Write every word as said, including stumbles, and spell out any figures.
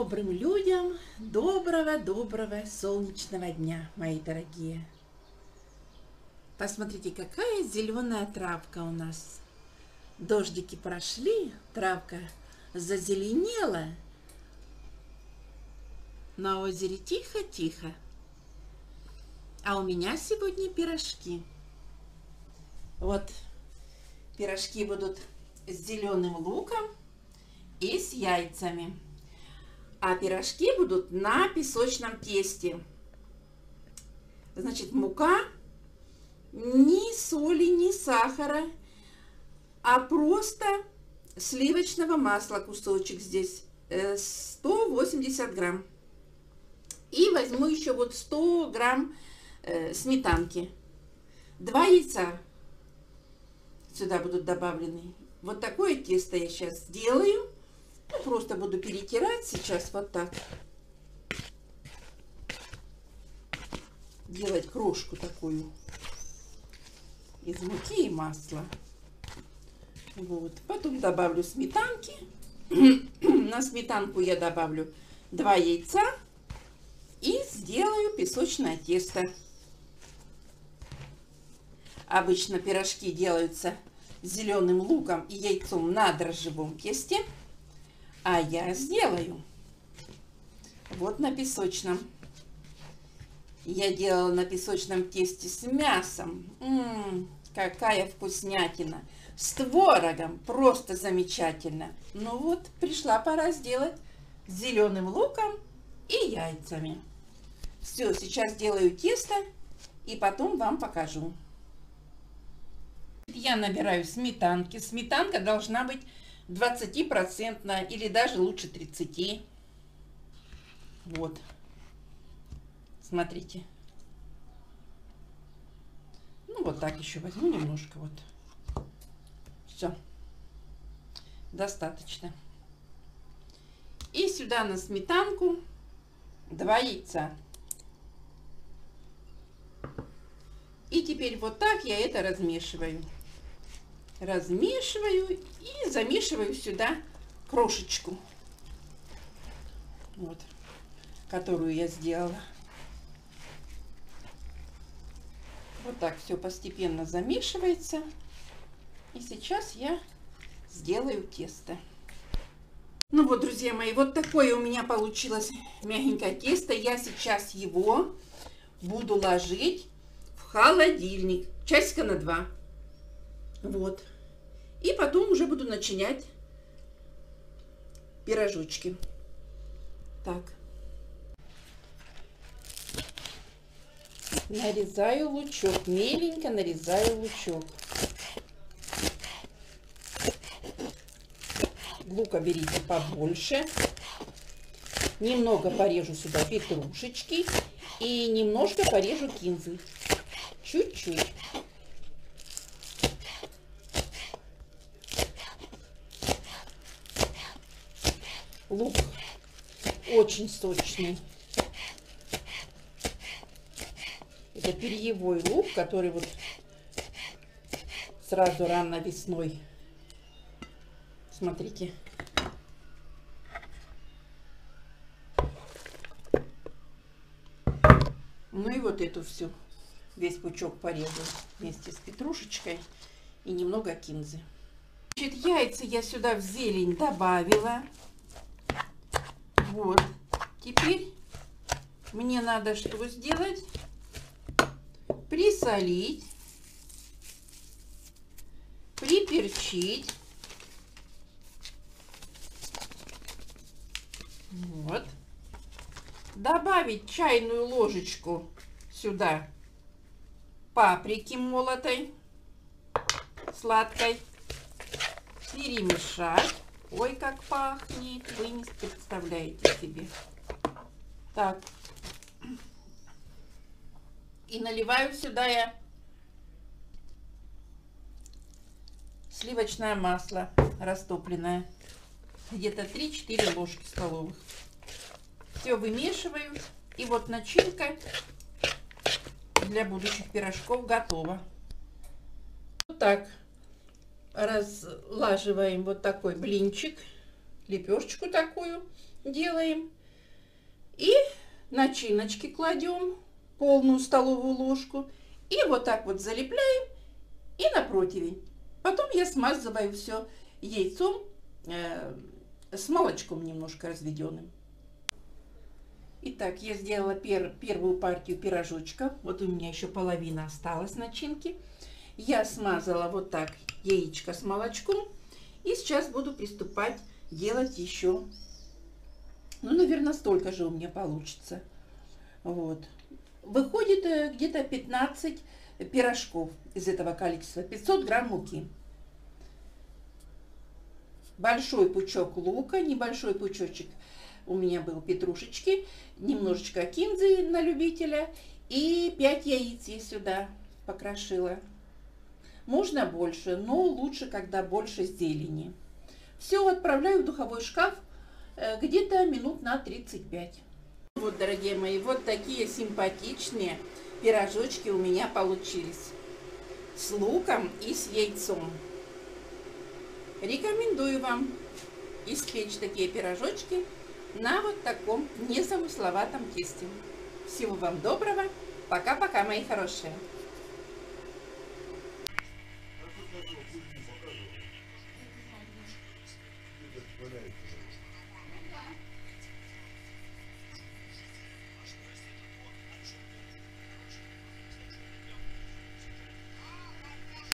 Добрым людям доброго-доброго солнечного дня, мои дорогие. Посмотрите, какая зеленая травка у нас. Дождики прошли, травка зазеленела. На озере тихо-тихо. А у меня сегодня пирожки. Вот пирожки будут с зеленым луком и с яйцами. А пирожки будут на песочном тесте. Значит, мука, ни соли, ни сахара, а просто сливочного масла кусочек здесь, сто восемьдесят грамм. И возьму еще вот сто грамм сметанки. Два яйца сюда будут добавлены. Вот такое тесто я сейчас сделаю. Ну, просто буду перетирать сейчас вот так. Делать крошку такую из муки и масла. Вот. Потом добавлю сметанки. На сметанку я добавлю два яйца. И сделаю песочное тесто. Обычно пирожки делаются с зеленым луком и яйцом на дрожжевом тесте. А я сделаю вот на песочном. Я делала на песочном тесте с мясом. М-м, какая вкуснятина! С творогом, просто замечательно. Ну вот, пришла пора сделать с зеленым луком и яйцами. Все, сейчас делаю тесто и потом вам покажу. Я набираю сметанки. Сметанка должна быть двадцатипроцентная или даже лучше тридцати. Вот. Смотрите. Ну вот так еще возьму немножко. Вот. Все. Достаточно. И сюда на сметанку два яйца. И теперь вот так я это размешиваю. Размешиваю и замешиваю сюда крошечку. Вот. Которую я сделала. Вот так все постепенно замешивается. И сейчас я сделаю тесто. Ну вот, друзья мои, вот такое у меня получилось мягенькое тесто. Я сейчас его буду ложить в холодильник. Часика на два. Вот. И потом уже буду начинять пирожочки. Так. Нарезаю лучок. Меленько нарезаю лучок. Лука берите побольше. Немного порежу сюда петрушечки. И немножко порежу кинзы. Чуть-чуть. Лук очень сочный. Это перьевой лук, который вот сразу рано весной. Смотрите. Ну и вот эту всю, весь пучок порежу вместе с петрушечкой и немного кинзы. Значит, яйца я сюда в зелень добавила. Вот. Теперь мне надо что сделать? Присолить, приперчить. Вот. Добавить чайную ложечку сюда паприки молотой, сладкой. Перемешать. Ой, как пахнет, вы не представляете себе. Так. И наливаю сюда я сливочное масло растопленное. Где-то три-четыре ложки столовых. Все вымешиваю. И вот начинка для будущих пирожков готова. Вот так. Разлаживаем вот такой блинчик, лепешечку такую делаем. И начиночки кладем, полную столовую ложку. И вот так вот залепляем и на противень. Потом я смазываю все яйцом э, с молочком немножко разведенным. Итак, я сделала пер, первую партию пирожочка. Вот у меня еще половина осталась начинки. Я смазала вот так яичко с молочком. И сейчас буду приступать делать еще. Ну, наверное, столько же у меня получится. Вот. Выходит где-то пятнадцать пирожков из этого количества. пятьсот грамм муки. Большой пучок лука, небольшой пучочек у меня был петрушечки, немножечко кинзы на любителя и пять яиц я сюда покрошила. Можно больше, но лучше, когда больше зелени. Все отправляю в духовой шкаф где-то минут на тридцать пять. Вот, дорогие мои, вот такие симпатичные пирожочки у меня получились. С луком и с яйцом. Рекомендую вам испечь такие пирожочки на вот таком незамысловатом тесте. Всего вам доброго. Пока-пока, мои хорошие. Валяется.